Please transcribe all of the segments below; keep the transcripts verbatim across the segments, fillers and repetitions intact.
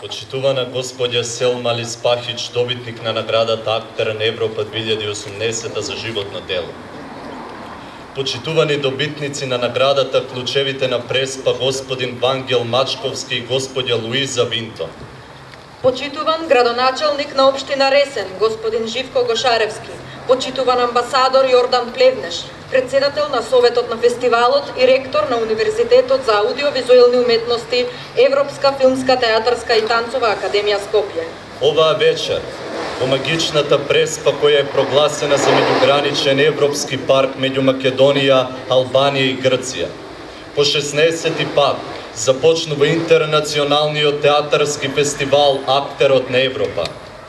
Почитувана господја Селма Алиспахич, добитник на наградата Актер на Европа две илјади и осумнесета за животно дело. Почитувани добитници на наградата Клучевите на Преспа, господин Вангел Мачковски и господја Луиза Винто. Почитуван градоначалник на општина Ресен, господин Живко Гошаревски. Почитуван амбасадор Јордан Плевнеш, председател на Советот на фестивалот и ректор на Универзитетот за аудиовизуелни уметности, Европска филмска, театарска и танцова академија Скопје. Оваа вечер, во магичната Преспа, која е прогласена за меѓуграничен европски парк меѓу Македонија, Албанија и Грција, по шеснаесети пат започнува интернационалниот театарски фестивал Актерот на Европа,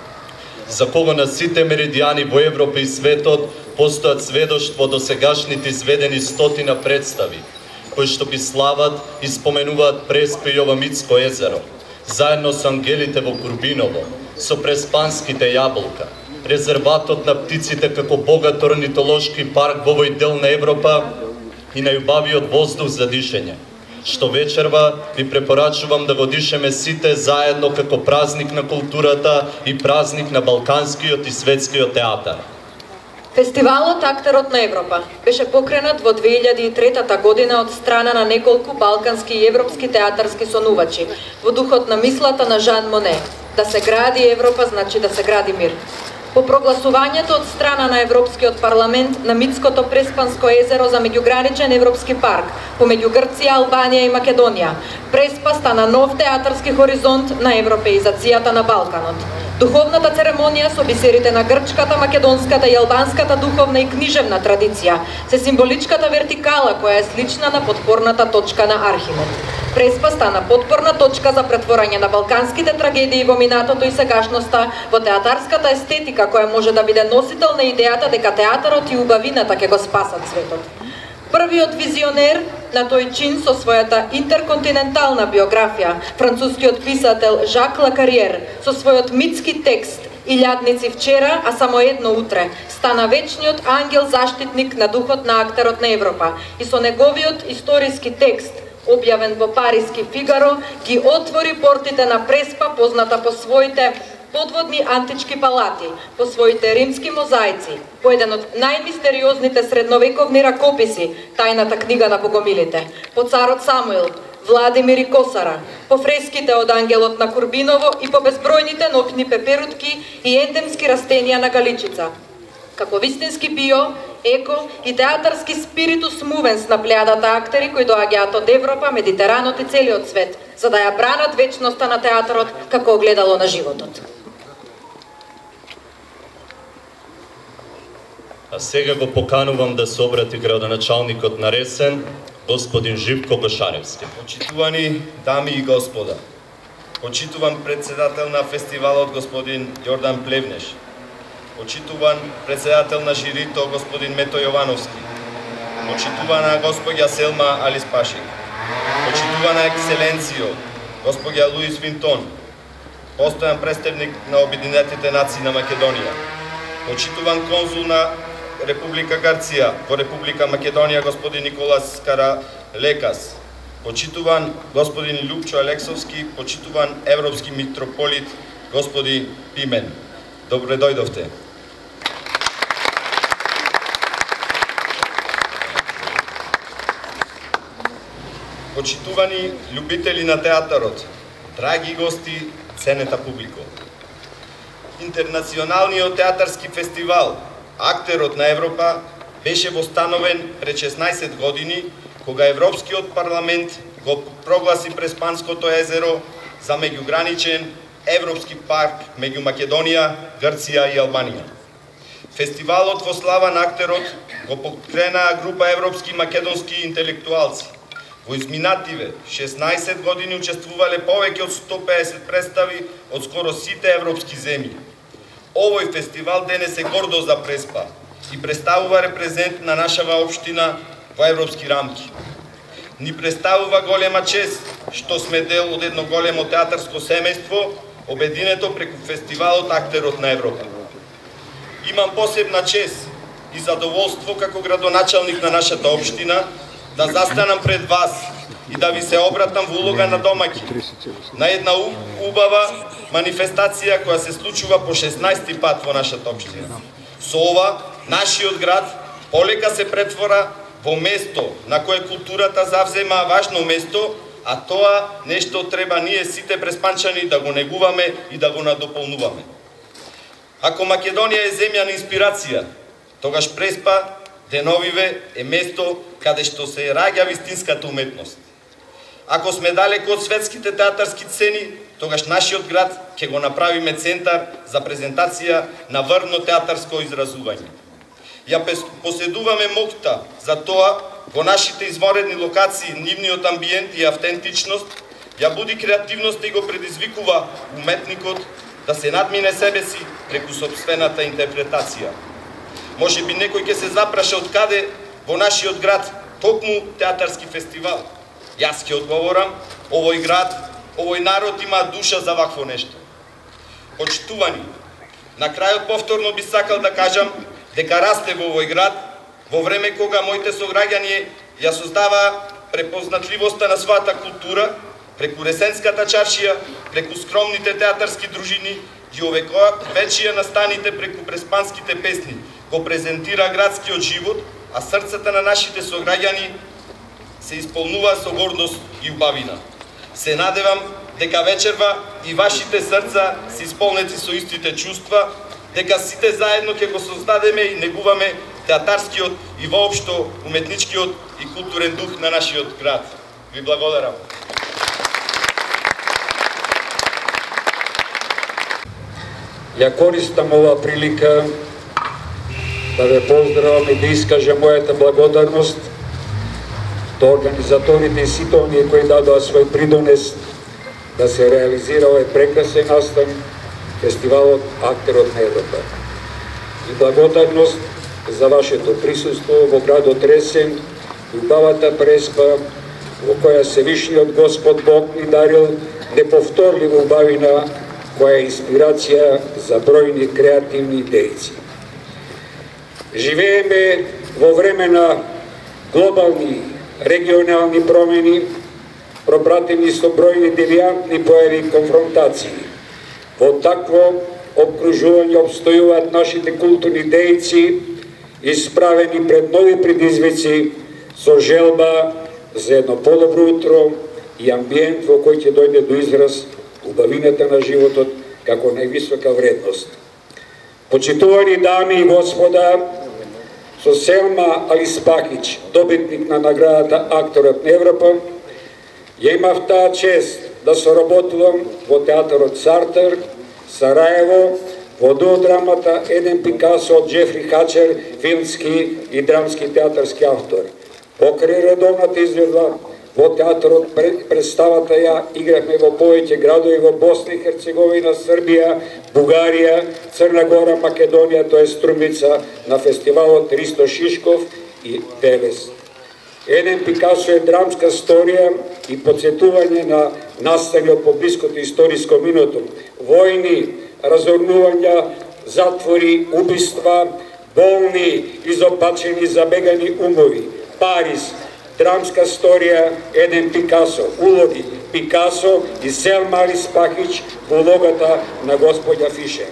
за кого на сите меридијани во Европа и светот постојат сведоштво до сегашните изведени стотина представи, кои што ги слават и споменуваат Преспа и Јовамитско езеро, заедно со ангелите во Курбиново, со преспанските јаболка, резерватот на птиците како богат орнитолошки парк во овој дел на Европа и најубавиот воздух за дишење, што вечерва ви препорачувам да го дишеме сите заедно како празник на културата и празник на балканскиот и светскиот театар. Фестивалот Актерот на Европа беше покренат во две илјади и трета година од страна на неколку балкански и европски театарски сонувачи, во духот на мислата на Жан Моне. Да се гради Европа значи да се гради мир. По прогласувањето од страна на Европскиот парламент на Митското Преспанско езеро за меѓуграничен европски парк помеѓу Грција, Албанија и Македонија, Преспа стана нов театарски хоризонт на европеизацијата на Балканот. Духовната церемонија со бисерите на грчката, македонската и албанската духовна и книжевна традиција, се символичката вертикала која е слична на подпорната точка на Архимед. Преспа стана подпорна точка за претворање на балканските трагедии во минатото и сегашноста во театарската естетика која може да биде носител на идејата дека театарот и убавината ќе го спасат светот. Првиот визионер на тој чин со својата интерконтинентална биографија, францускиот писател Жак Лакариер, со својот митски текст Илјадници вчера, а само едно утре, стана вечниот ангел заштитник на духот на Актерот на Европа и со неговиот историски текст, објавен во париски Фигаро, ги отвори портите на Преспа, позната по своите подводни антички палати, по своите римски мозаици, по еден од најмистериозните средновековни ракописи, Тајната книга на богомилите, по царот Самуил, Владимир и Косара, по фреските од ангелот на Курбиново и по безбројните ноќни пеперутки и ендемски растенија на Галичица. Како вистински био, еко и театарски спиритус мувенс на плејадата актери кои доаѓаат од Европа, Медитеранот и целиот свет, за да ја бранат вечноста на театарот како огледало на животот. А сега го поканувам да се обрати градоначалникот на Ресен, господин Живко Гошаревски. Почитувани дами и господа, почитуван председател на фестивалот господин Јордан Плевнеш, почитуван председател на жирито господин Мето Јовановски, почитувана господја Селма Алиспашик, почитувана екселенцијо господја Луис Винтон, постојан представник на Обединетите нации на Македонија, почитуван конзул на Република Грција во Република Македонија господин Николас Каралекас, почитуван господин Љупчо Алексовски, почитуван европски митрополит господин Пимен. Добре дојдовте. Почитувани љубители на театарот, драги гости, ценета публико. Интернационалниот театарски фестивал Актерот на Европа беше востановен пред шеснаесет години, кога Европскиот парламент го прогласи Преспанското езеро за меѓуграничен европски парк меѓу Македонија, Грција и Албанија. Фестивалот во слава на актерот го покренаа група европски и македонски интелектуалци. Во изминативе шеснаесет години учествувале повеќе од сто пеесет представи од скоро сите европски земји. Овој фестивал денес е гордо за Преспа и представува репрезент на нашава општина во европски рамки. Ни представува голема чест што сме дел од едно големо театарско семејство, обединето преку фестивалот Актерот на Европа. Имам посебна чест и задоволство како градоначалник на нашата општина да застанам пред вас и да ви се обратам во улога на домаќи на една убава манифестација која се случува по шеснаести пат во нашата општина. Со ова, нашиот град полека се претвора во место на кое културата завзема важно место, а тоа нешто треба ние сите преспанчани да го негуваме и да го надополнуваме. Ако Македонија е земја на инспирација, тогаш Преспа деновиве е место каде што се раѓа вистинската уметност. Ако сме далеко од светските театарски сцени, тогаш нашиот град ќе го направиме центар за презентација на врвно театарско изразување. Ја поседуваме мокта за тоа во нашите изворедни локации нивниот амбиент и автентичност ја буди креативноста и го предизвикува уметникот да се надмине себе си преку сопствената интерпретација. Може би некој ќе се запраша од каде во нашиот град токму театарски фестивал. Јас ќе одговорам, овој град, овој народ има душа за вакво нешто. Почитувани, на крајот повторно би сакал да кажам дека расте во овој град во време кога моите сограѓани ја создава препознатливоста на својата култура, преку Ресенската чаршија, преку скромните театарски дружини и овековечија настаните преку преспанските песни, го презентира градскиот живот, а срцата на нашите сограѓани се исполнува со гордост и убавина. Се надевам дека вечерва и вашите срца се исполнети со истите чувства, дека сите заедно ќе го создадеме и негуваме театарскиот и воопшто уметничкиот и културен дух на нашиот град. Ви благодарам. Ја користам оваа прилика да ве поздравам и да искажам мојата благодарност до организаторите и сите оние кои дадоа свој придонес да се реализира овој прекрасен настан, фестивалот Актерот на Европа. И благодарност за вашето присуство во градот Ресен, убавата Преспа, во која Севишниот Господ Бог ни дарил неповторлива убавина, која е инспирација за бројни креативни дејци. Живееме во време на глобални регионални промени, пропратени со бројни девијантни појави и конфронтации. Во такво обкружување обстојуваат нашите културни дејци, исправени пред нови предизвици, со желба за едно подобро утро и амбиент во кој ќе дојде до израз убавината на животот како највисока вредност. Почитувани дами и господа, со Селма Алиспакич, добитник на наградата Актерот на Европа, ја имав таа чест да соработувам во театарот Сартер, Сараево, во дуодрамата Еден Пикасо од Джефри Хачер, филмски и драмски театарски автор. Покрај редовната изvedба во театарот представата ја играхме во повеќе градови во Босна и Херцеговина, Србија, Бугарија, Црна Гора, Македонија, тоа е Струмица, на фестивалот Ристо Шишков и Велес. Еден Пикасо е драмска сторија и подсетување на настани од поблиското историско минуто. Војни, разорнувања, затвори, убиства, болни, изопачени, забегани умови. Париз, драмска сторија Еден Пикасо, улоги Пикасо и Селма Алиспакич во улогата на господја Фишер.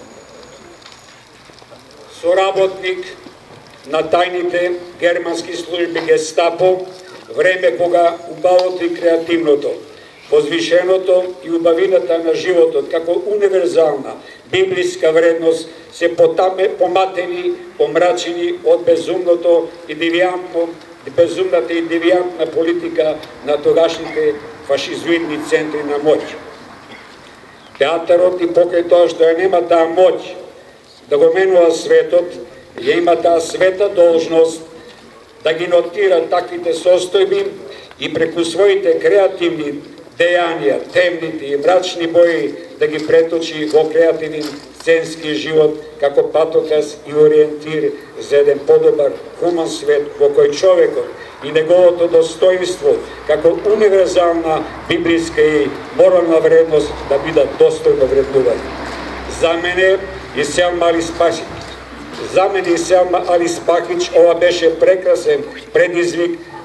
Соработник на тајните германски служби Гестапо, време кога убавото и креативното, возвишеното и убавината на животот како универзална библиска вредност се потаме, поматени, помрачени од безумното и девијантно безумната и девијантна политика на тогашните фашизоидни центри на моќ. Театарот и покрај тоа што ја нема таа моќ да го менува светот, ја има таа света должност да ги нотира таквите состојби и преку своите креативни дејанија, темните и мрачни бои да ги преточи во креативен сценски живот како патоказ и ориентир за еден подобар хуман свет во кој човекот и неговото достоинство како универзална библиска и морална вредност да бидат достојно вреднувани. За мене и Селма Алиспакич, за мене и Селма Алиспакич ова беше прекрасен предизвик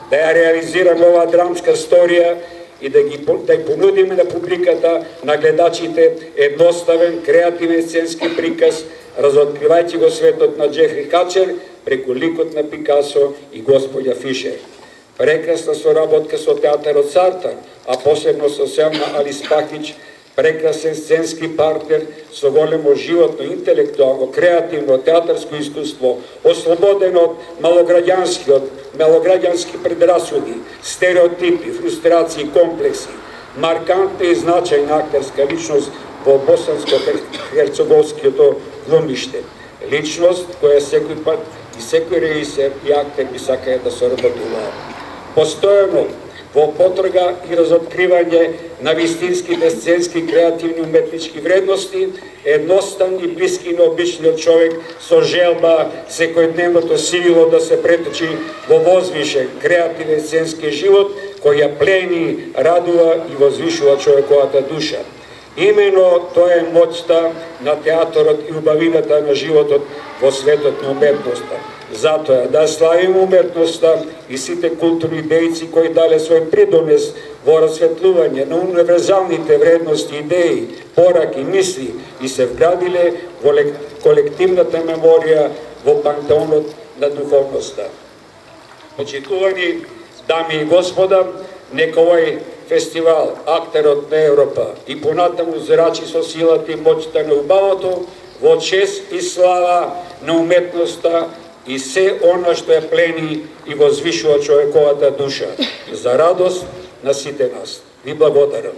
да ја реализираме оваа драмска сторија и да ги да ја понудиме на публиката, на гледачите едноставен, креативен сценски приказ, разоткривајќи го светот на Джефри Качер преку ликот на Пикасо и господја Фишер. Прекрасна соработка со театарот Сартар, а посебно со Селма Алиспахич, прекрасен сценски партнер со големо животно, интелектуално, креативно театарско искуство, ослободено од малограѓанскиот, малограѓански предрасуди, стереотипи, фрустрации, комплекси, маркантна и значајна актерска личност во босанско-херцеговското глумиште. Личност која секој пат и секој режисер и актер би сакаја да соработуваат. Постојано во потрага и разоткривање на вистинските сценски, креативни уметнички вредности, едноставни, блиски на обичниот човек со желба секојдневното сивило да се преточи во возвишен, креативен сценски живот кој ја плени, радува и возвишува човековата душа. Имено тоа е моќта на театарот и убавината на животот во светот на уметноста. Затоа да славиме уметноста и сите културни дејци кои дале свој придонес во расветлување на универзалните вредности, идеи, пораки, мисли и се вградиле во колективната меморија во пантеонот на духовноста. Почитувани дами и господа, нека овој фестивал Актерот на Европа и понатаму зрачи со силата и моќта на убавото во чест и слава на уметноста и се она што ја плени и возвишува човековата душа, за радост на сите нас. Ви благодарам.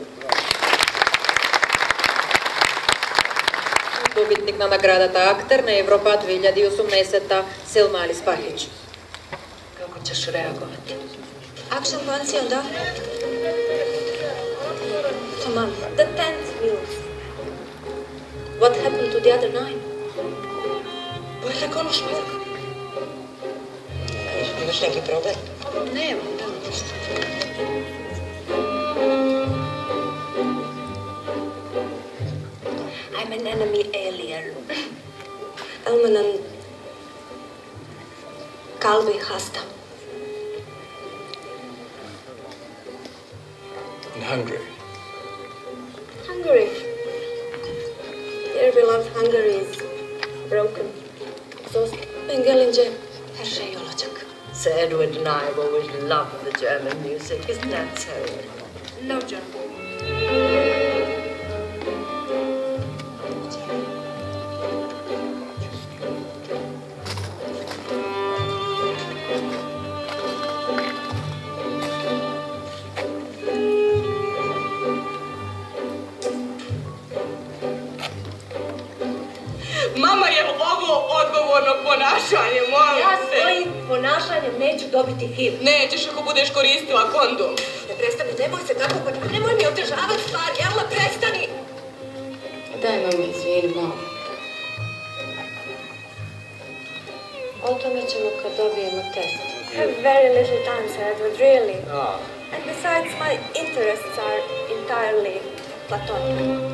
Добитник на наградата Актер на Европа две илјади и осумнаесетта Селма Алиспахич. Како ćeš reagovati? Action fancy onda? Tamam. The tenth news. What happened to the other nine? Böyle konuşmadık. Imaš neki problem? Nemam, da. I'm an enemy alien. Elmanan kalbi hasta. In Hungary. Hungary. Dear beloved, Hungary is broken, exhausted. Ben gelince her şey olacak. Sir Edward and I have always loved the German music, isn't that so? No, John. Mama, je ovo odgovorno ponašanje, molim Ja se. svojim ponašanjem neću dobiti H I V. Nećeš ako budeš koristila kondom. Ne prestani, nemoj se tako, pa nemoj mi otežavati stvari, Jelma, prestani! Daj, mama, izvini, malo. O tome ćemo kad dobijemo test. I have very little time, Sir Edward, really. And besides, my interests are entirely platonic.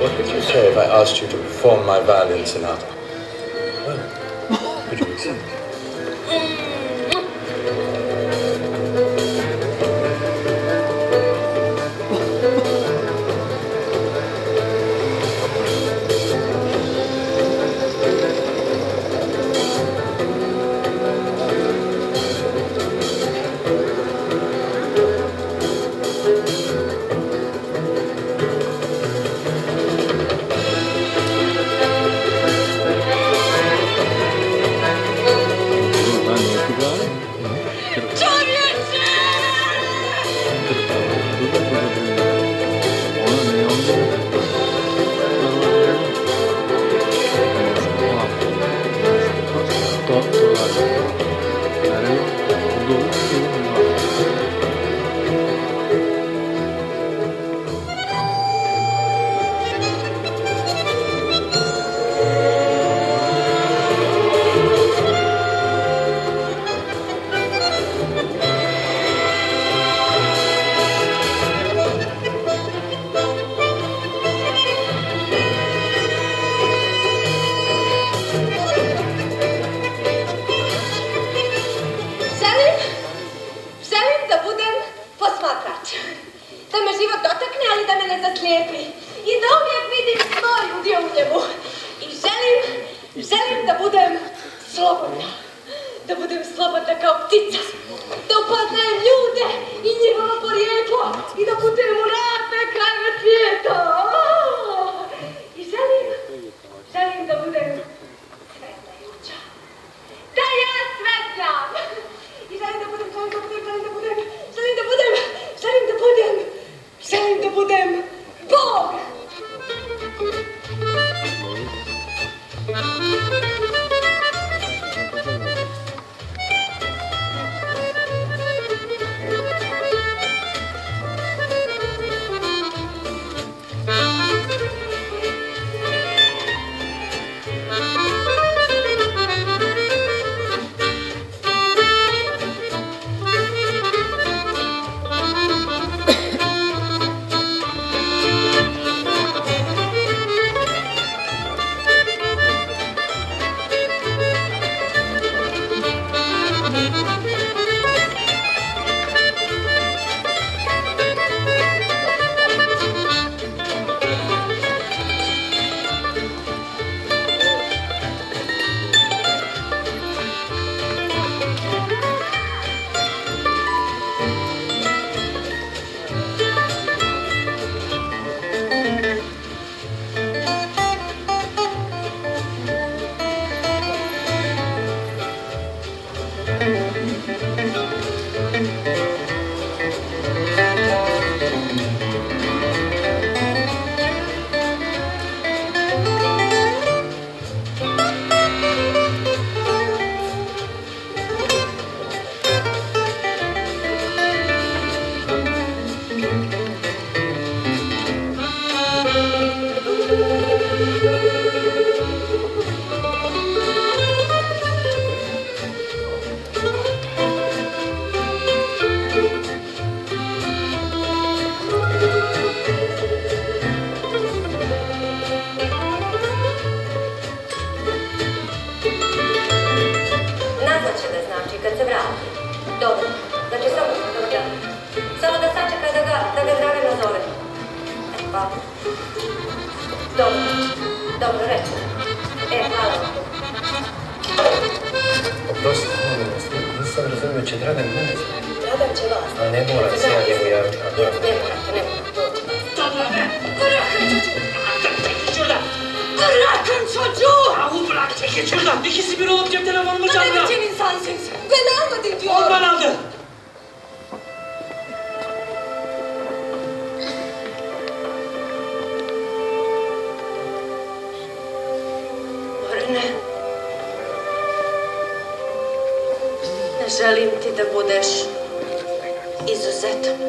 What would you say if I asked you to perform my violin sonata? Well, would you accept? Želim ti da budeš izuzetan.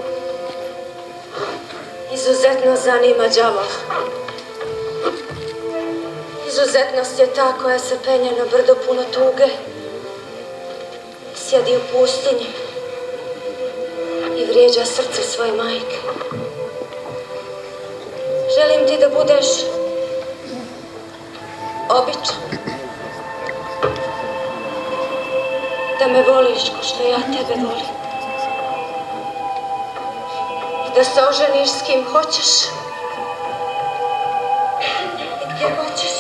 Izuzetno zanima đavo. Izuzetnost je ta koja se penje na brdo puno tuge. Sjedi u pustinji i vrijeđa srce svoje majke. Želim ti ti da budeš običan. Da me voliš ko što ja tebe volim. Da se oženiš s kim hoćeš i gdje hoćeš.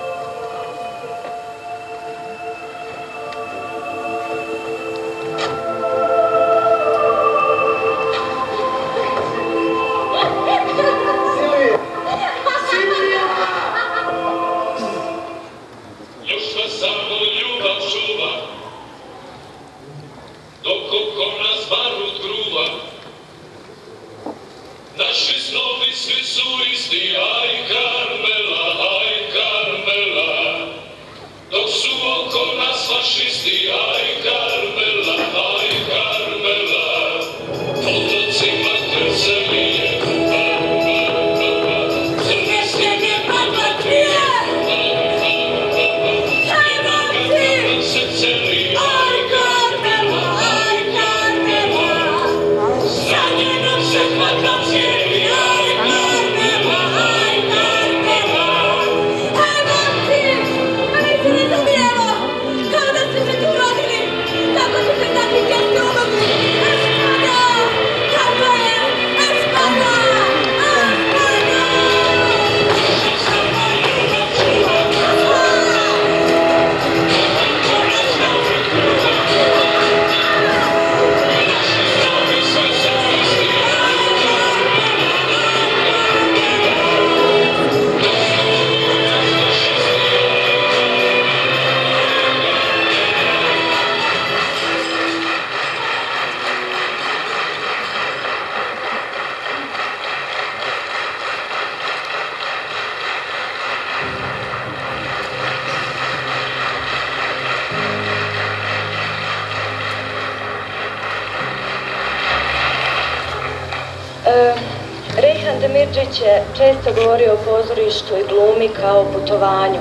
Rejhan Demirđić je često govorio o pozorištu i glumi kao o putovanju.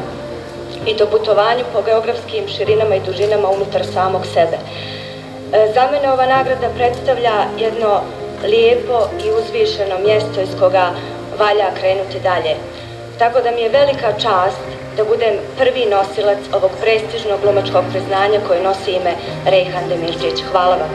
I to putovanju po geografskim širinama i dužinama unutar samog sebe. Za mene ova nagrada predstavlja jedno lijepo i uzvišeno mjesto iz koga valja krenuti dalje. Tako da mi je velika čast da budem prvi nosilac ovog prestižnog glumačkog priznanja koje nosi ime Rejhan Demirđić. Hvala vam.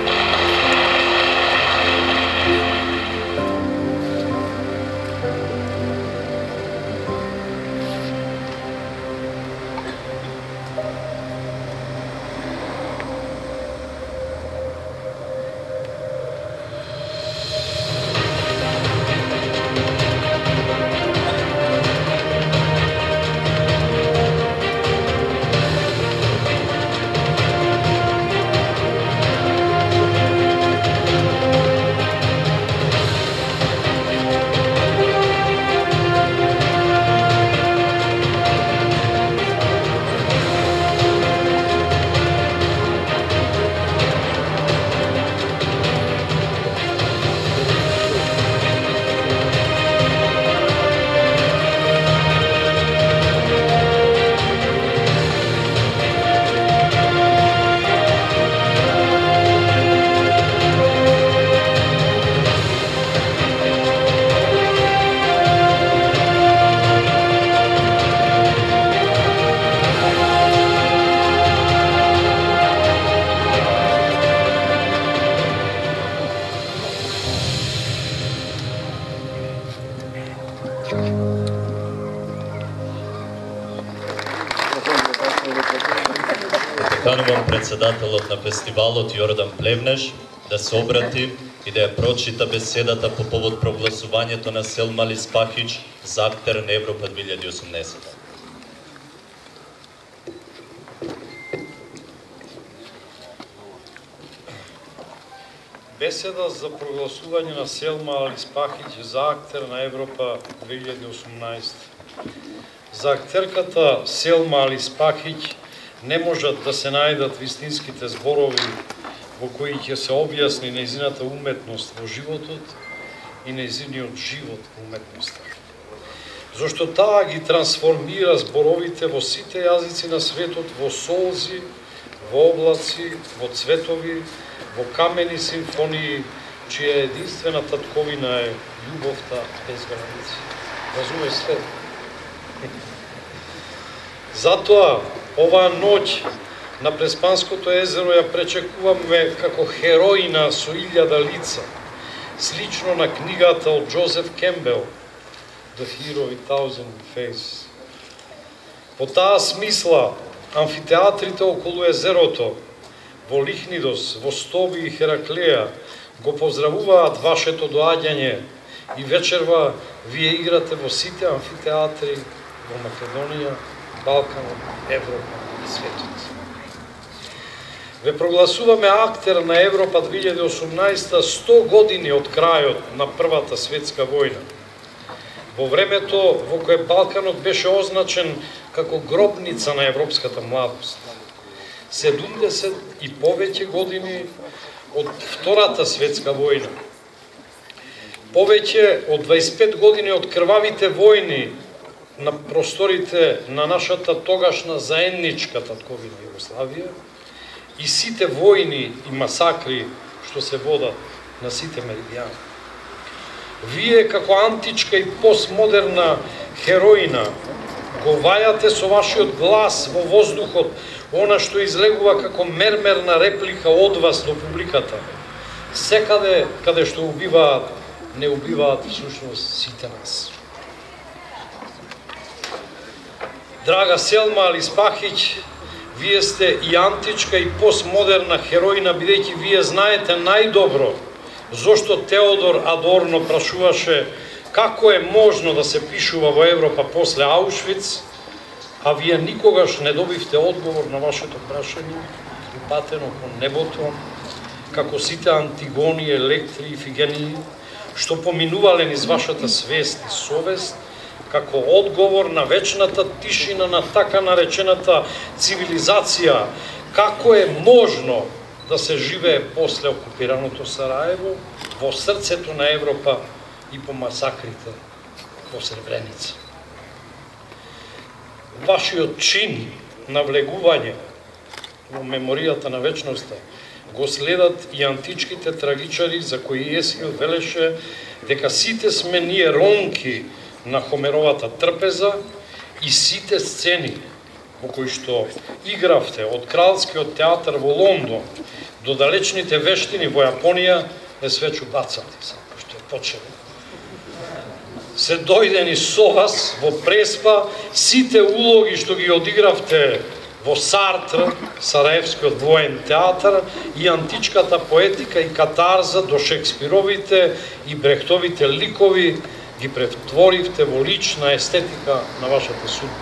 Канувам председателот на фестивалот Јордан Плевнеш да се обрати и да ја прочита беседата по повод прогласувањето на Селма Лиспахич за актер на Европа две илјади и осумнаесета. Беседа за прогласување на Селма Лиспахич за актер на Европа две илјади и осумнаесета. За актерката Селма Лиспахич не можат да се најдат вистинските зборови во кои ќе се објасни нејзината уметност во животот и нејзиниот живот во уметноста. Зошто таа ги трансформира зборовите во сите јазици на светот во солзи, во облаци, во цветови, во камени симфонии, чија единствена татковина е љубовта без граници. Разуме свет. Затоа, оваа ноќ на Преспанското езеро ја пречекуваме како хероина со илјада лица, слично на книгата од Джозеф Кембел, The Hero with Thousand Faces. По таа смисла, амфитеатрите околу езерото, во Лихнидос, во Стоби и Хераклеја, го поздравуваат вашето доаѓање и вечерва вие играте во сите амфитеатри во Македонија, Балканот, Европа и светот. Ве прогласуваме актер на Европа две илјади и осумнаесета сто години од крајот на Првата светска војна. Во времето во кое Балканот беше означен како гробница на европската младост. седумдесет и повеќе години од Втората светска војна. Повеќе од дваесет и пет години од крвавите војни на просторите на нашата тогашна заедничка татковина Југославија и сите војни и масакри што се водат на сите меридијани. Вие како античка и постмодерна хероина го вајате со вашиот глас во воздухот она што излегува како мермерна реплика од вас до публиката. Секаде каде што убиваат, не убиваат всушност сите нас. Драга Селма Алиспахиќ, вие сте и античка и постмодерна хероина, бидејќи вие знаете најдобро зошто Теодор Адорно прашуваше како е можно да се пишува во Европа после Аушвиц, а вие никогаш не добивте одговор на вашето прашање, упатено кон небото, како сите Антигони, Електри и Фигении, што поминувале низ вашата свест и совест, како одговор на вечната тишина на така наречената цивилизација, како е можно да се живее после окупираното Сараево, во срцето на Европа и по масакрите во Сребреница. Вашиот чин на влегување во меморијата на вечноста го следат и античките трагичари за кои Есхил велеше дека сите сме ние ронки на Хомеровата трпеза и сите сцени во кои што игравте од Кралскиот театар во Лондон до далечните вештини во Јапонија е све чудацати, што е почело. Се дојдени со вас во Преспа сите улоги што ги одигравте во Сартр, Сараевскиот воен театар и античката поетика и катарза до Шекспировите и Брехтовите ликови ги претворивте во лична естетика на вашата судбина.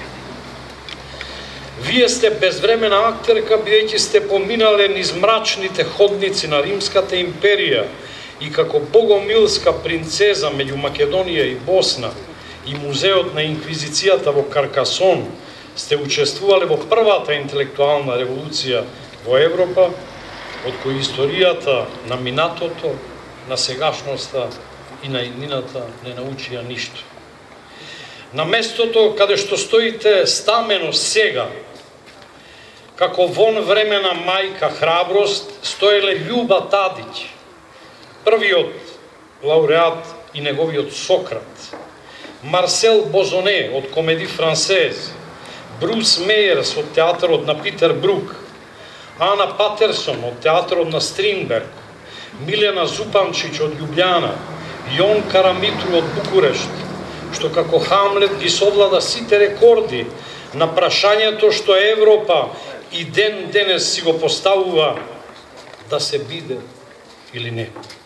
Вие сте безвремена актерка, бидејќи сте поминале низ мрачните ходници на Римската империја и како богомилска принцеза меѓу Македонија и Босна и музеот на инквизицијата во Каркасон сте учествувале во првата интелектуална револуција во Европа, од која историјата на минатото, на сегашноста и на иднината не научија ништо. На местото каде што стоите стамено сега, како вон времена мајка храброст, стоеле Љуба Тадиќ, првиот лауреат и неговиот Сократ, Марсел Бозоне од Комеди Франсез, Брус Мејерс од театарот на Питер Брук, Ана Патерсон од театарот на Стринберг, Милена Зупанчиќ од Љубљана, Јон Карамитру од Букурешт, што како Хамлет ги совлада сите рекорди на прашањето што Европа и ден денес си го поставува да се биде или не.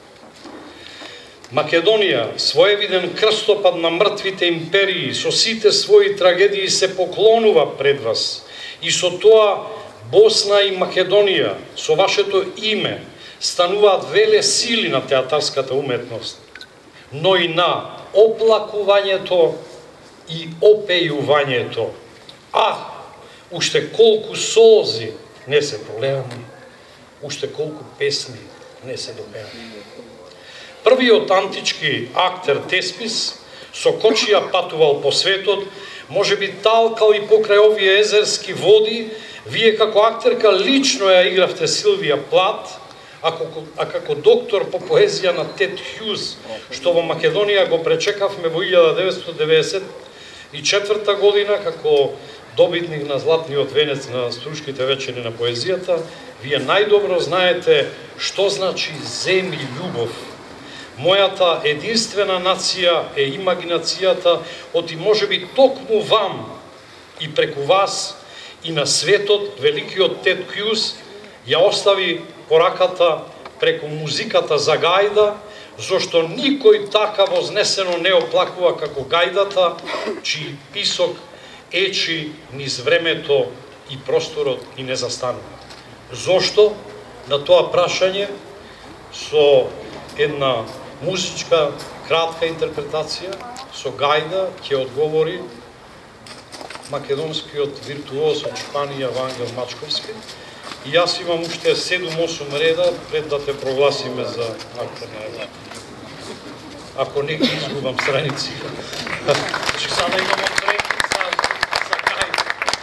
Македонија, своевиден крстопад на мртвите империи, со сите своји трагедии се поклонува пред вас. И со тоа Босна и Македонија, со вашето име, стануваат веле сили на театарската уметност, но и на оплакувањето и опејувањето. А, уште колку солзи не се пролеани, уште колку песни не се допеани. Првиот антички актер Теспис со кочија патувал по светот, може би талкал и покрај овие езерски води, вие како актерка лично ја игравте Силвија Плат, а како доктор по поезија на Тед Хјуз, што во Македонија го пречекавме во илјада деветстотини девесет и четврта година, како добитник на Златниот венец на Струшките вечери на поезијата, вие најдобро знаете што значи земји љубов. Мојата единствена нација е имагинацијата, оти може би токму вам и преку вас и на светот, великиот Тед Хјуз ја остави пораката преку музиката за гајда, зашто никој така вознесено не оплакува како гајдата, чиј писок ечи низ времето и просторот и не застанува. Зошто? На тоа прашање со една музичка кратка интерпретација со гајда ќе одговори македонскиот виртуоз од Шпанија Вангел Мачковски. И јас имам уште седум-осум реда пред да те прогласиме за актер на Европа. Ако не ги изгубам страници. Значи сада имам отрек за, за гајда.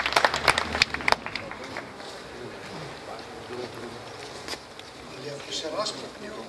Се распрепнило.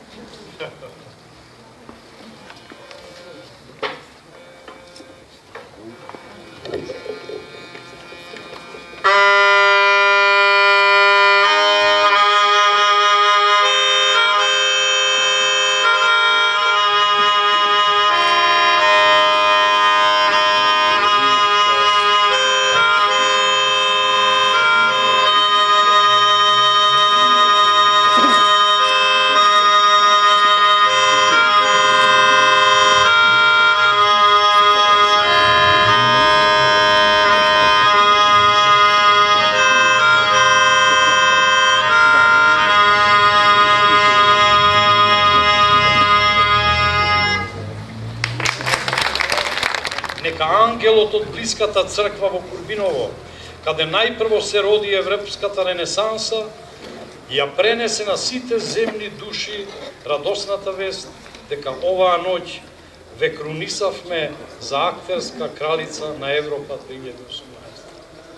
Ангелот од блиската црква во Курбиново, каде најпрво се роди европската ренесанса, ја пренесе на сите земни души радосната вест дека оваа ноќ ве крунисавме за актерска кралица на Европа две илјади и осумнаесет.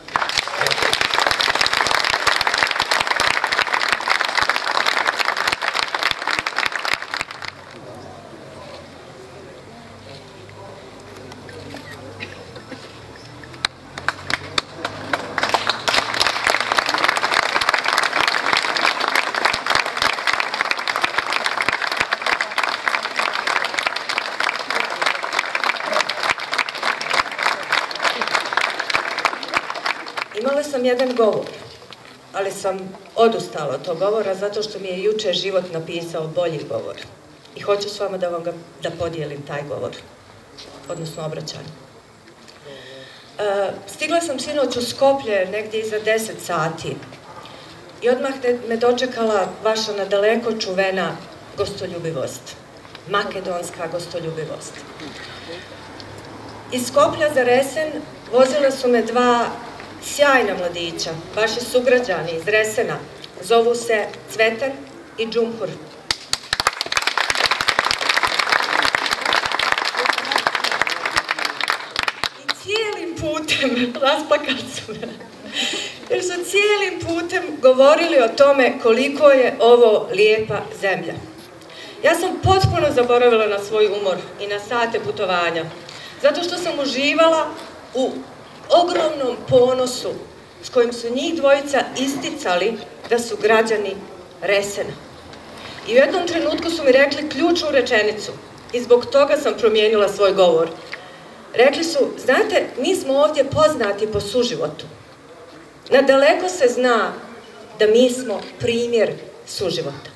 Imala sam jedan govor, ali sam odustala od tog govora zato što mi je juče život napisao bolji govor. I hoću s vama da vam ga, da podijelim taj govor, odnosno obraćanje. E, stigla sam sinoć u Skoplje negdje iza deset sati i odmah me dočekala vaša nadaleko čuvena gostoljubivost, makedonska gostoljubivost. Iz Skoplja za Resen vozila su me dva sjajna mladića, vaši sugrađani iz Resena, zovu se Cvetan i Džumhur. I cijelim putem, rasplakali su me, jer su cijelim putem govorili o tome koliko je ovo lijepa zemlja. Ja sam potpuno zaboravila na svoj umor i na sate putovanja, zato što sam uživala u ogromnom ponosu s kojim su njih dvojica isticali da su građani Resena. I u jednom trenutku su mi rekli ključnu rečenicu i zbog toga sam promijenila svoj govor. Rekli su, znate, mi smo ovdje poznati po suživotu. Nadaleko se zna da mi smo primjer suživota.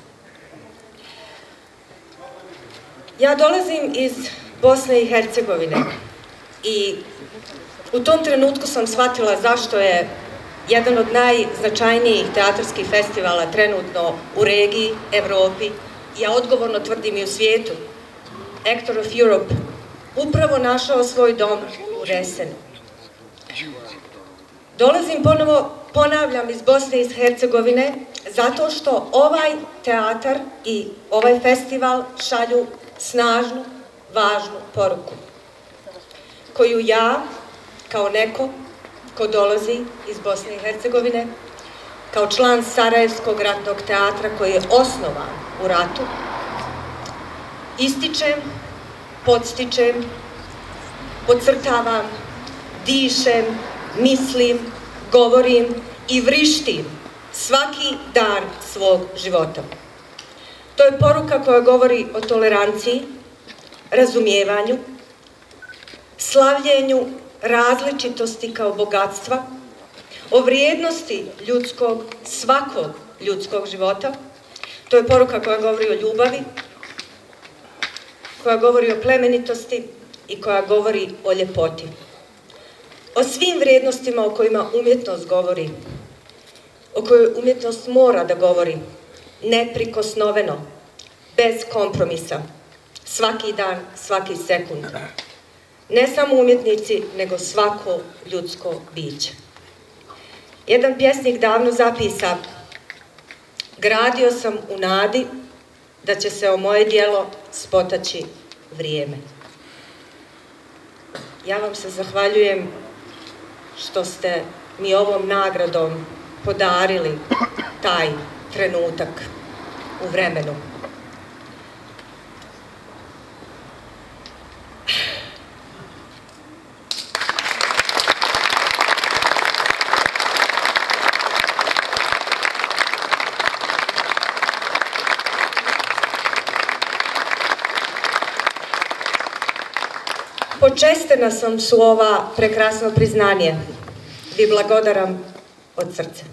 Ja dolazim iz Bosne i Hercegovine i u tom trenutku sam shvatila zašto je jedan od najznačajnijih teatarskih festivala trenutno u regiji, Evropi, ja odgovorno tvrdim i u svijetu, Actor of Europe, upravo našao svoj dom u Resenu. Dolazim ponovo, ponavljam, iz Bosne i Hercegovine, zato što ovaj teatar i ovaj festival šalju snažnu, važnu poruku, koju ja, kao neko ko dolazi iz Bosne i Hercegovine, kao član Sarajevskog ratnog teatra koji je osnovan u ratu, ističem, podstičem, podcrtavam, dišem, mislim, govorim i vrištim svaki dan svog života. To je poruka koja govori o toleranciji, razumijevanju, slavljenju različitosti kao bogatstva, o vrijednosti ljudskog, svakog ljudskog života. To je poruka koja govori o ljubavi, koja govori o plemenitosti i koja govori o ljepoti. O svim vrijednostima o kojima umjetnost govori, o kojoj umjetnost mora da govori, neprikosnoveno, bez kompromisa, svaki dan, svaki sekund. Ne samo umjetnici, nego svako ljudsko biće. Jedan pjesnik davno zapisa: gradio sam u nadi da će se o moje djelo spotaći vrijeme. Ja vam se zahvaljujem što ste mi ovom nagradom podarili taj trenutak u vremenu. Počestena sam su ova prekrasno priznanje. Vi blagodaram od srca.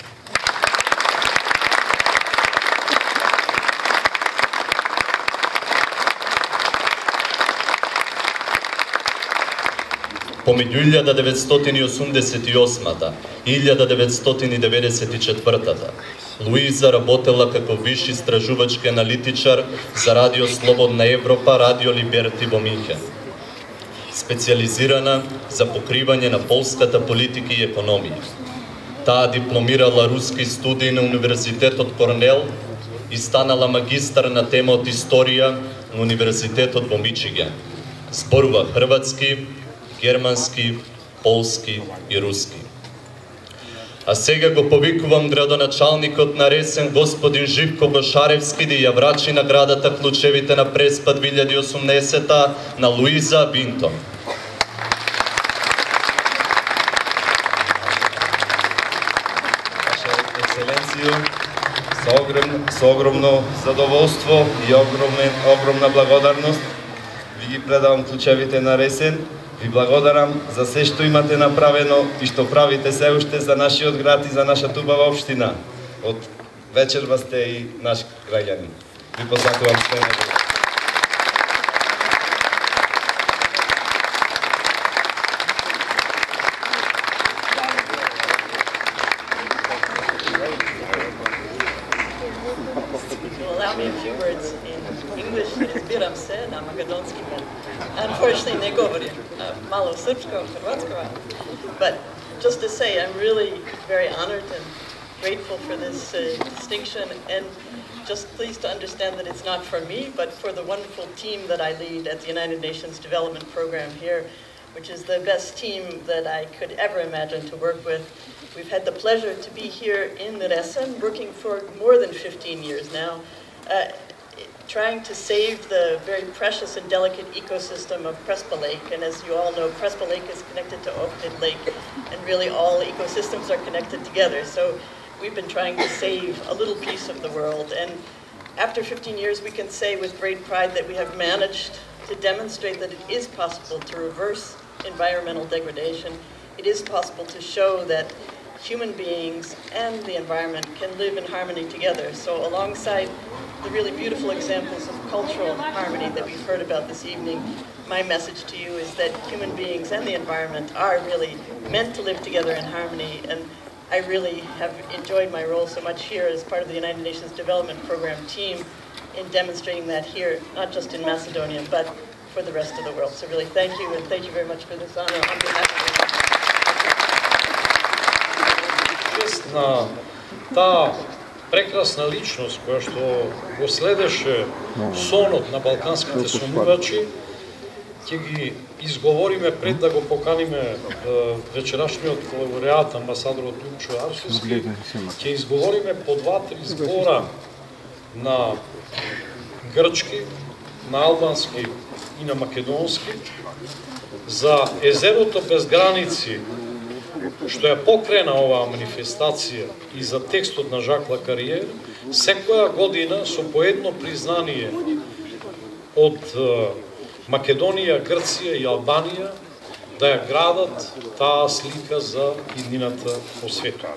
Помеѓу илјада деветстотини и осумдесет и осмата и илјада деветстотини деветдесет и четвртата Луиза работела како виш истражувачки аналитичар за Радио Слободна Европа, Радио Либерти во Минхен. Специализирана за покривање на полската политика и економија. Таа дипломирала руски студии на Универзитетот Корнел и станала магистар на тема од историја на Универзитетот во Мичиген. Зборува хрватски, германски, полски и руски. А сега го повикувам градоначалникот на Ресен, господин Живко Гошаревски, да ја врачи наградата клучевите на Преспа две илјади и осумнаесета на Луиза Винтон. Ваша ексцеленцијо, со огромно, со огромно задоволство и огромна, огромна благодарност ви ги предавам клучевите на Ресен. Ви благодарам за се што имате направено и што правите се уште за нашиот град и за нашата убава општина. Од вечерва сте и наш граѓанин. Ви посакувам се најдобро. Allow me a few words in English, as Biram said, na makedonski, but unfortunately ne govorim malo srpsko, hrvatsko. But just to say, I'm really very honored and grateful for this uh, distinction, and just pleased to understand that it's not for me, but for the wonderful team that I lead at the United Nations Development Program here, which is the best team that I could ever imagine to work with. We've had the pleasure to be here in Resen, working for more than fifteen years now, uh, trying to save the very precious and delicate ecosystem of Prespa Lake. And as you all know, Prespa Lake is connected to Ohrid Lake, and really all ecosystems are connected together. So we've been trying to save a little piece of the world. And after fifteen years, we can say with great pride that we have managed to demonstrate that it is possible to reverse environmental degradation. It is possible to show that human beings and the environment can live in harmony together. So alongside the really beautiful examples of cultural harmony that we've heard about this evening, my message to you is that human beings and the environment are really meant to live together in harmony. And I really have enjoyed my role so much here as part of the United Nations Development Program team in demonstrating that here, not just in Macedonia, but for the rest of the world. So really thank you, and thank you very much for this honor on behalf of the на таа прекрасна личност која што го следеше сонот на балканските сонувачи, ќе ќе ги изговориме пред да го поканиме вечерашниот лауреат, амбасадорот Лупчо Арсовски, ќе изговориме по два-три збора на грчки, на албански и на македонски за езерото без граници, што ја покрена оваа манифестација, и за текстот на Жак Лакариер, секоја година со по едно признание од Македонија, Грција и Албанија да ја градат таа слика за иднината по светот.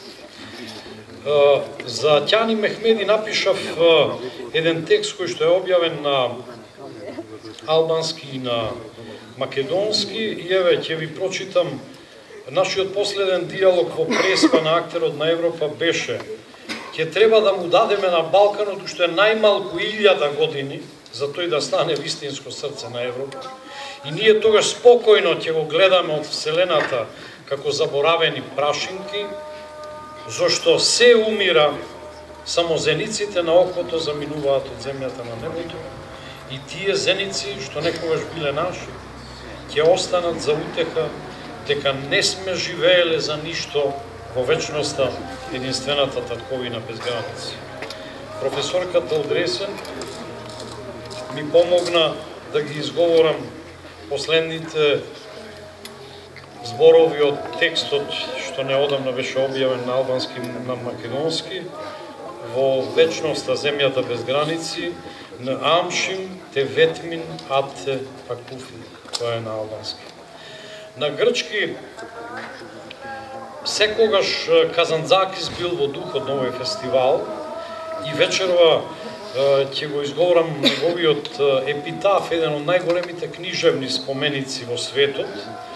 За Ќани Мехмеди напишав еден текст кој што е објавен на албански и на македонски, и еве ќе ви прочитам. Нашиот последен диалог во преспа на актерот на Европа беше: ќе треба да му дадеме на Балканот, што е најмалку илјада години, за тој да стане вистинско срце на Европа. И ние тогаш спокојно ќе го гледаме од Вселената како заборавени прашинки, зашто се умира, само зениците на окото заминуваат од земјата на небото, и тие зеници, што некогаш биле наши, ќе останат за утеха дека не сме живееле за ништо во вечноста, единствената татковина без граници. Професорката Одресен ми помогна да ги изговорам последните зборови од текстот што неодамна беше објавен на албански и на македонски во вечноста земјата без граници, на Амшим те ветмин атте пакуфи, тоа е на албански. На грчки секогаш Казанцакис бил во духот на овој фестивал, и вечерва ќе го изговорам неговиот епитаф, еден од најголемите книжевни споменици во светот.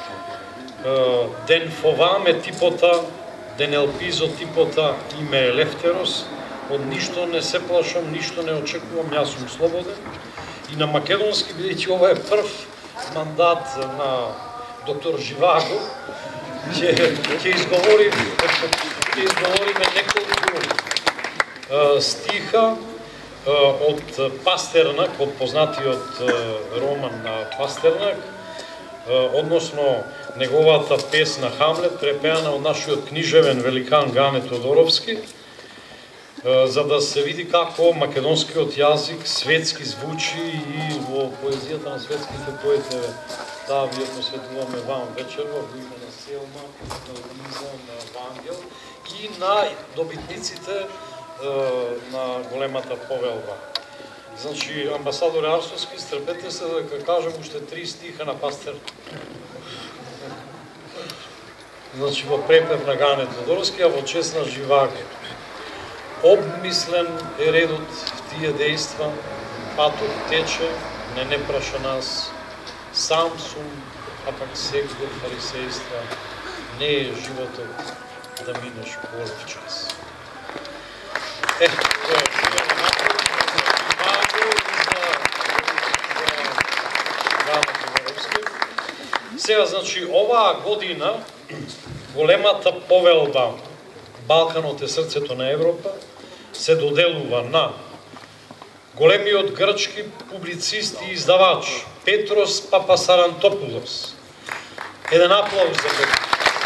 Ден фоваме типота, ден елпизо типота, име Елефтерос, од ништо не се плашам, ништо не очекувам, јас сум слободен. И на македонски, бидејќи ова е прв мандат на доктор Живаго, ќе ќе изговориме ќе изговориме неколку стиха од Пастернак, од познатиот роман на Пастернак, односно неговата песна Хамлет, препеана од нашиот книжевен великан Гане Тодоровски, за да се види како македонскиот јазик светски звучи и во поезијата на светските поети. Таа ви посветуваме вам вечерва во име на Селма, на Лиза, на Вангел и на добитниците на големата повелба. Значи, амбасадор Арсовски, стрпете се дека кажем уште три стиха на Пастер. Значи, во препев на Гане Тодоровски, а во чест на Живаго. Обмислен е редот в тие дејства, патот тече, не не праша нас, сам сум, а пак секој фарисејства, не е животот да минеш полов час. Е, тоа е сега, значи, оваа година големата повелба Балканот е срцето на Европа се доделува на големиот грчки публицист и издавач Петрос Папасарантопулос. Еден аплауз за Петрос.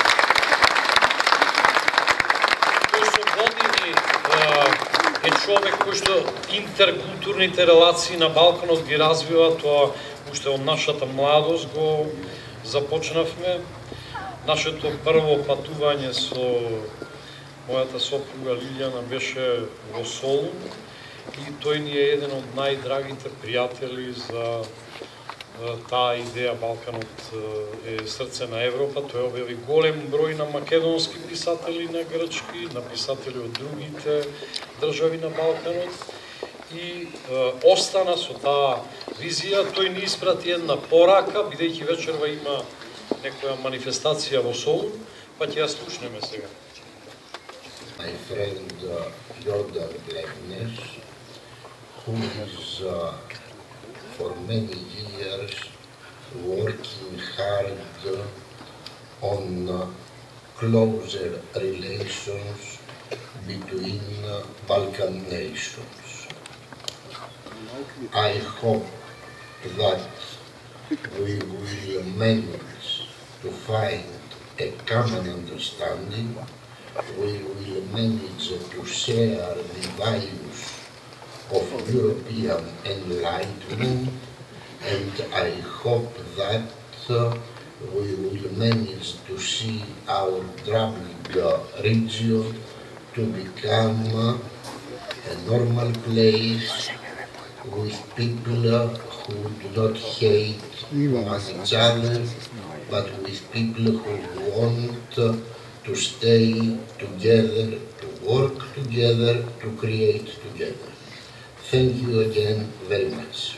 Тој со години е човек кој што интеркултурните релации на Балканот ги развива, тоа уште од нашата младост го започнавме. Нашето прво патување со мојата сопруга Лилјана беше во Солун, и тој ни е еден од најдрагите пријатели за таа идеја Балканот е срце на Европа. Тој објави голем број на македонски писатели, на грчки, на писатели од другите држави на Балканот, и остана со таа визија. Тој ни испрати една порака, бидејќи вечерва има некоја манифестација во Солун, па ќе ја слушнеме сега. My friend uh, Jordan Glebner, who is uh, for many years working hard on uh, closer relations between uh, Balkan nations. I hope that we will manage to find a common understanding, we will manage to share the values of European enlightenment, and I hope that uh, we will manage to see our troubled uh, region to become uh, a normal place with people uh, who do not hate each other, but with people who want uh, to stay together, to work together, to create together. Thank you again very much.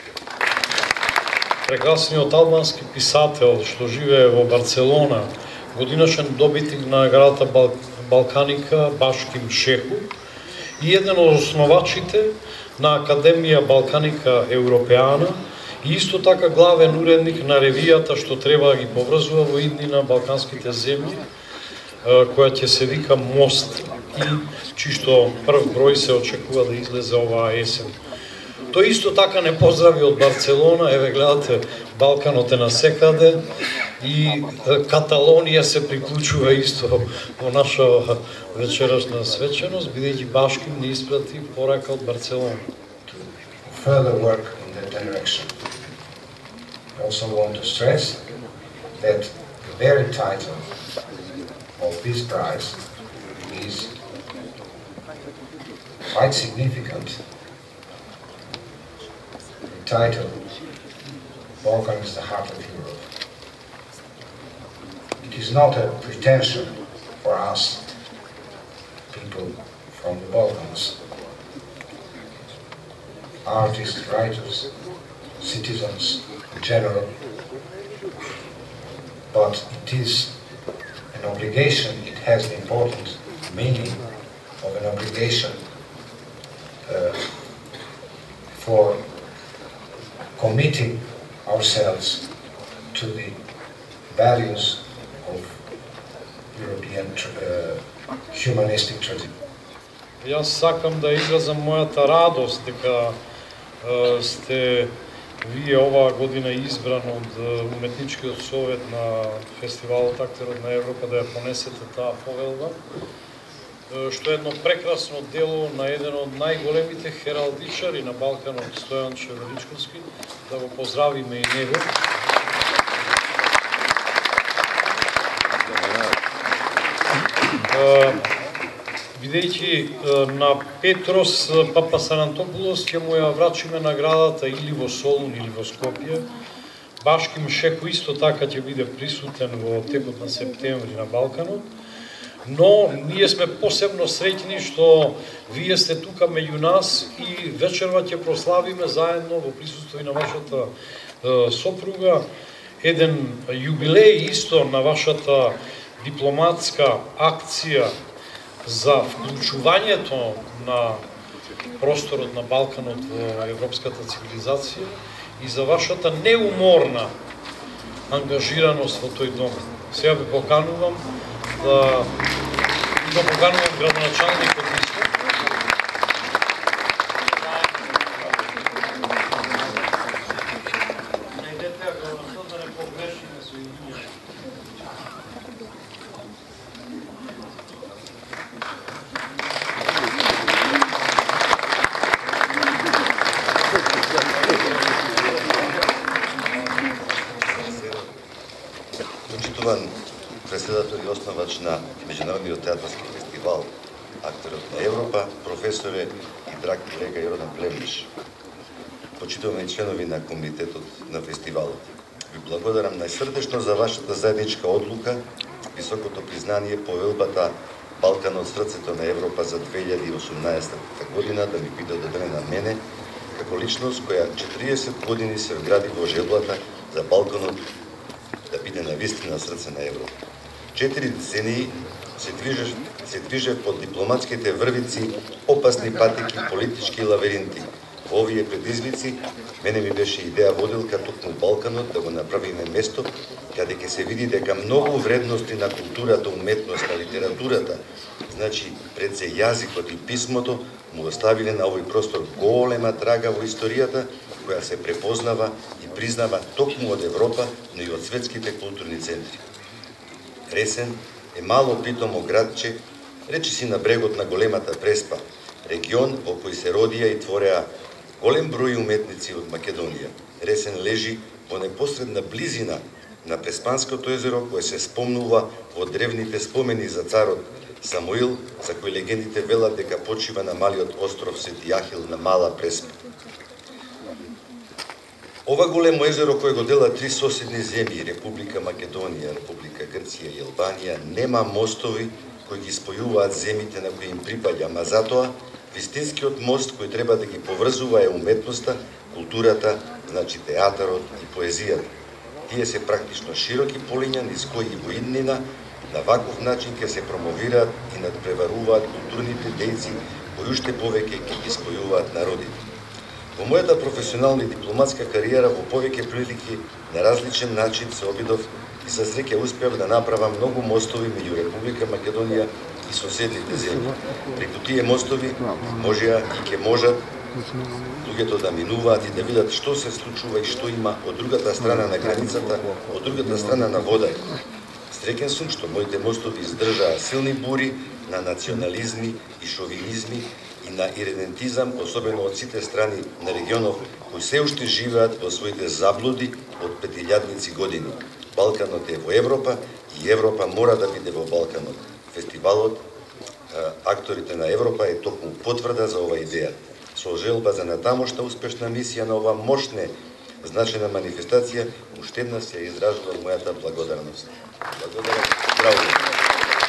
Прекрасниот албански писател што живее во Барселона, годинашен добитник на наградата Бал... Балканика Башким Шеху и еден од основачите на Академија Балканика Европеана и исто така главен уредник на ревијата што треба да ги поврзува во иднина балканските земји, која ќе се вика Мост и чишто прв број се очекува да излезе оваа есен. Тој исто така не поздрави од Барселона, еве гледате, Балканот е насекаде и Каталонија се приклучува исто во наша вечерашна свеченост, бидејќи Башким не испрати порака од Барселона. Further work in that direction. I also want to stress that the very title of this prize is quite significant. The title, Balkan is the heart of Europe. It is not a pretension for us, people from the Balkans, artists, writers, citizens in general, but it is an obligation, it has the important meaning of an obligation uh, for committing ourselves to the values of European uh, humanistic tradition. Јас сакам да изразам мојата радост дека е, сте вие оваа година избран од Уметничкиот совет на фестивалот Актерот на Европа да ја понесете таа повелба, што е едно прекрасно дело на еден од најголемите хералдичари на Балканот, Стојан Величковски, да го поздравиме и него. Бидејќи на Петрос Папасарантопулос ќе му ја врачиме наградата или во Солун или во Скопје, Башким Шеху исто така ќе биде присутен во текот на септември на Балканот, но ние сме посебно среќни што вие сте тука меѓу нас и вечерва ќе прославиме заедно во присуство на вашата е, сопруга еден јубилеј исто на вашата дипломатска акција за вклучувањето на просторот на Балканот во европската цивилизација и за вашата неуморна ангажираност во тој дом. Сега ви поканувам да да поканувам градоначалникот исто. Најдете го да не погрешиме со имињето. Почитуван председател и основач на Меѓународниот театарски фестивал Актерот на Европа, професоре и драг колега Јордан Плевниш. Почитуваме членови на комитетот на фестивалот. Ви благодарам најсрдечно за вашата заедничка одлука, високото признание повелбата Балканот срцето на Европа за две илјади и осумнаесета година да ми биде дадена на мене, како личност која четириесет години се вгради во желбата за Балканот да биде навистина срце на Европа. Четири децении се движев, се движев под дипломатските врвици, опасни патеки, политички лавиринти. Во овие предизвици, мене ми беше идеја водилка токму Балканот да го направиме место каде ќе се види дека многу вредности на културата, уметноста, литературата, значи пред се јазикот и писмото, му оставиле на овој простор голема трага во историјата, која се препознава и признава токму од Европа, но и од светските културни центри. Ресен е мало питомо градче, речиси на брегот на големата Преспа, регион во кој се родија и твореа голем број уметници од Македонија. Ресен лежи во непосредна близина на Преспанското езеро, кое се спомнува во древните спомени за царот Самуил, за кој легендите велат дека почива на малиот остров Свети Јахил на Мала Преспа. Ова големо езеро кое го дела три соседни земји, Република Македонија, Република Грција и Албанија, нема мостови кои ги спојуваат земите на кои им припаѓа, ама затоа вистинскиот мост кој треба да ги поврзува е уметноста, културата, значи театарот и поезијата. Тие се практично широки полиња низ кои и во иднина на ваков начин ќе се промовираат и надпреваруваат културните дејци кои уште повеќе ќе ги спојуваат народите. Во мојата професионална и дипломатска кариера во повеќе прилики на различен начин се обидов и со среќа успеав да направам многу мостови меѓу Република Македонија и соседните земји. Преку тие мостови можеа и ќе можат луѓето да минуваат и да видат што се случува и што има од другата страна на границата, од другата страна на вода. Среќен сум што моите мостови издржаа силни бури на национализми и шовинизми и на иридентизам, особено од сите страни на регионов кои се уште живеат во своите заблуди од петилјадници години. Балканот е во Европа и Европа мора да биде во Балканот. Фестивалот Акторите на Европа е токму потврда за ова идеја. Со желба за натамошна успешна мисија на ова мощна значајна манифестација, уште еднаш ја изражувам мојата благодарност. Благодарам. Здраво.